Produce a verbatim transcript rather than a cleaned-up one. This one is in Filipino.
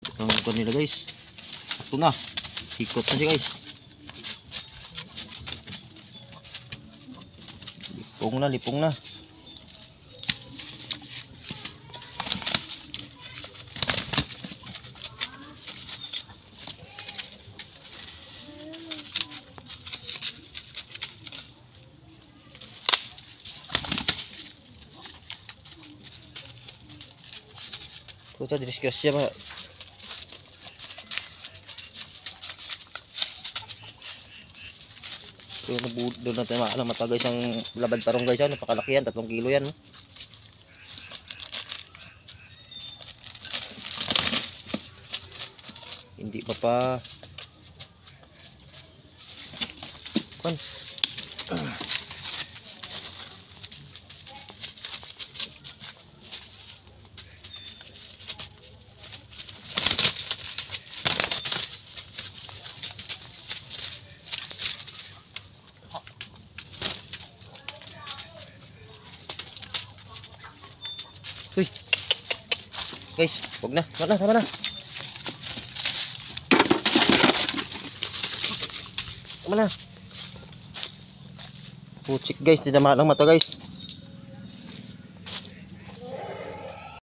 Ang kanila guys. Ito na. Sikot na siya guys. Lipong na, lipong na. Ito sa discuss siya ba? Doon na doon natin maalam matagal siyang labad tarong guys, napakalaki yan, tatlong kilo yan. Hindi pa pa kan. Uy. Guys, wag na. Wag na, tama na. Tama na. Puchik guys, tinama ng mata guys.